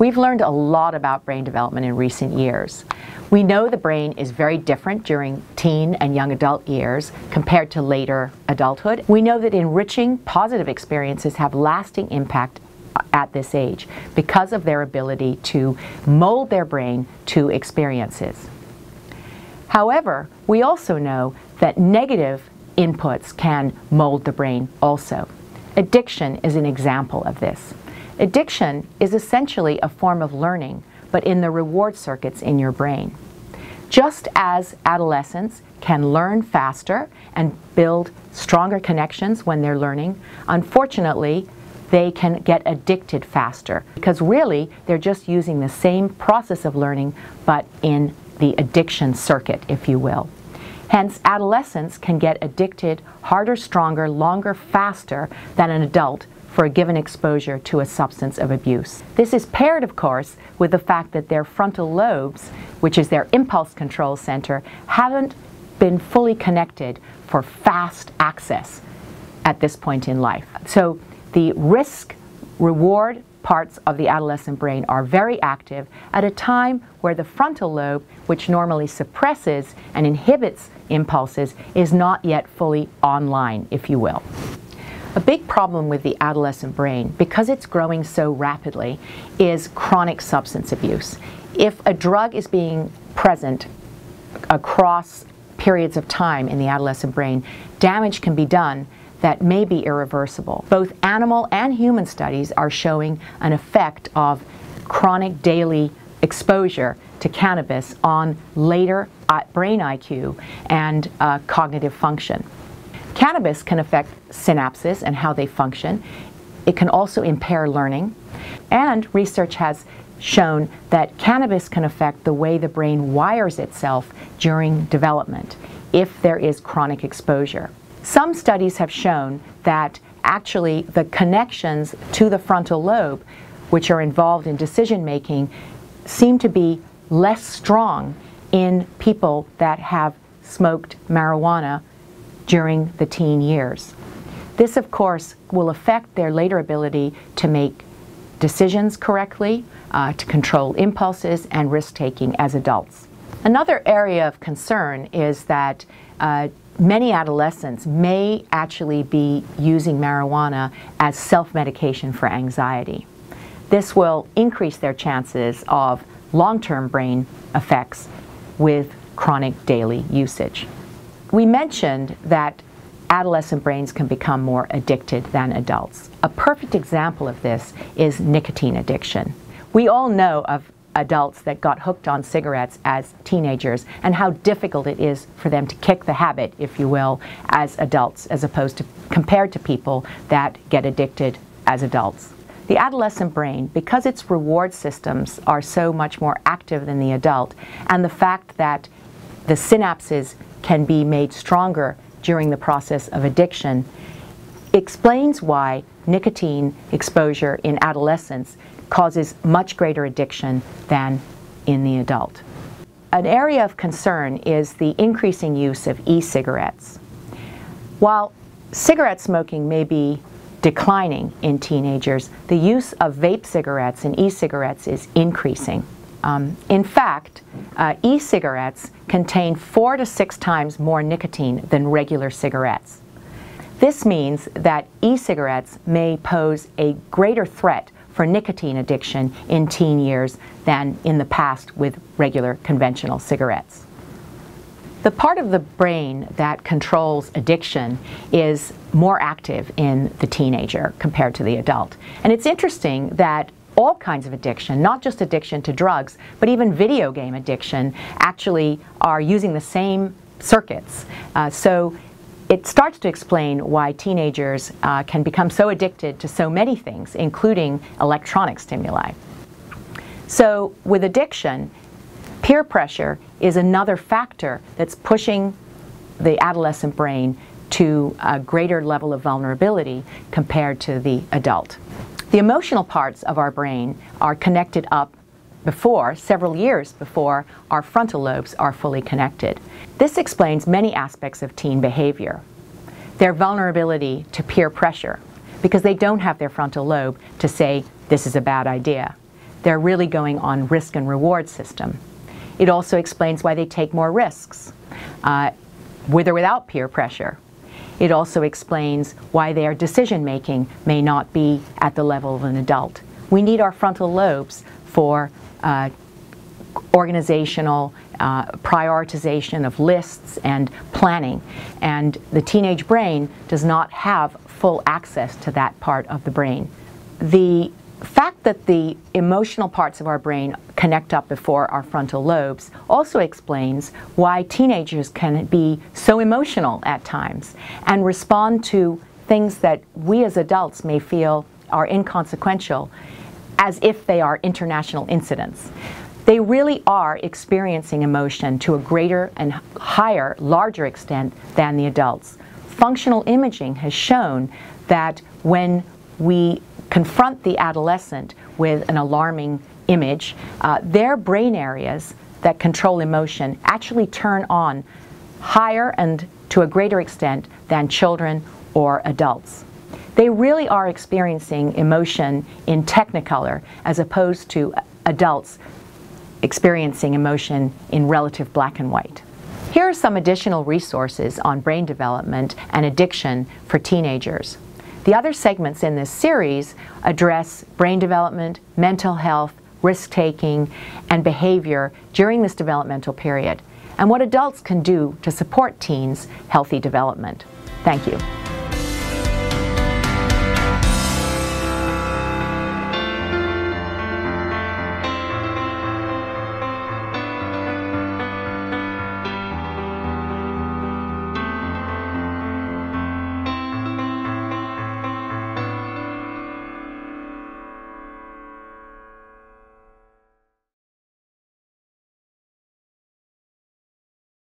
We've learned a lot about brain development in recent years. We know the brain is very different during teen and young adult years compared to later adulthood. We know that enriching positive experiences have lasting impact at this age because of their ability to mold their brain to experiences. However, we also know that negative inputs can mold the brain also. Addiction is an example of this. Addiction is essentially a form of learning, but in the reward circuits in your brain. Just as adolescents can learn faster and build stronger connections when they're learning, unfortunately, they can get addicted faster because really they're just using the same process of learning but in the addiction circuit, if you will. Hence, adolescents can get addicted harder, stronger, longer, faster than an adult for a given exposure to a substance of abuse. This is paired, of course, with the fact that their frontal lobes, which is their impulse control center, haven't been fully connected for fast access at this point in life. So the risk-reward parts of the adolescent brain are very active at a time where the frontal lobe, which normally suppresses and inhibits impulses, is not yet fully online, if you will. A big problem with the adolescent brain, because it's growing so rapidly, is chronic substance abuse. If a drug is being present across periods of time in the adolescent brain, damage can be done that may be irreversible. Both animal and human studies are showing an effect of chronic daily exposure to cannabis on later brain IQ and cognitive function. Cannabis can affect synapses and how they function. It can also impair learning. And research has shown that cannabis can affect the way the brain wires itself during development if there is chronic exposure. Some studies have shown that actually the connections to the frontal lobe, which are involved in decision making, seem to be less strong in people that have smoked marijuana during the teen years. This, of course, will affect their later ability to make decisions correctly, to control impulses and risk-taking as adults. Another area of concern is that many adolescents may actually be using marijuana as self-medication for anxiety. This will increase their chances of long-term brain effects with chronic daily usage. We mentioned that adolescent brains can become more addicted than adults. A perfect example of this is nicotine addiction. We all know of adults that got hooked on cigarettes as teenagers and how difficult it is for them to kick the habit, if you will, as adults, as opposed to compared to people that get addicted as adults. The adolescent brain, because its reward systems are so much more active than the adult, and the fact that the synapses can be made stronger during the process of addiction, explains why nicotine exposure in adolescence causes much greater addiction than in the adult. An area of concern is the increasing use of e-cigarettes. While cigarette smoking may be declining in teenagers, the use of vape cigarettes and e-cigarettes is increasing. In fact, e-cigarettes contain 4 to 6 times more nicotine than regular cigarettes. This means that e-cigarettes may pose a greater threat for nicotine addiction in teen years than in the past with regular conventional cigarettes. The part of the brain that controls addiction is more active in the teenager compared to the adult. And it's interesting that all kinds of addiction, not just addiction to drugs, but even video game addiction, actually are using the same circuits. So it starts to explain why teenagers can become so addicted to so many things, including electronic stimuli. So with addiction, peer pressure is another factor that's pushing the adolescent brain to a greater level of vulnerability compared to the adult. The emotional parts of our brain are connected up several years before our frontal lobes are fully connected. This explains many aspects of teen behavior. Their vulnerability to peer pressure, because they don't have their frontal lobe to say, this is a bad idea. they're really going on risk and reward system. It also explains why they take more risks, with or without peer pressure. It also explains why their decision making may not be at the level of an adult. We need our frontal lobes for organizational prioritization of lists and planning, and the teenage brain does not have full access to that part of the brain. The fact that the emotional parts of our brain connect up before our frontal lobes also explains why teenagers can be so emotional at times and respond to things that we as adults may feel are inconsequential as if they are international incidents. They really are experiencing emotion to a greater and higher, larger extent than the adults. Functional imaging has shown that when we confront the adolescent with an alarming image, their brain areas that control emotion actually turn on higher and to a greater extent than children or adults. They really are experiencing emotion in technicolor as opposed to adults experiencing emotion in relative black and white. Here are some additional resources on brain development and addiction for teenagers. The other segments in this series address brain development, mental health, risk-taking, and behavior during this developmental period, and what adults can do to support teens' healthy development. Thank you.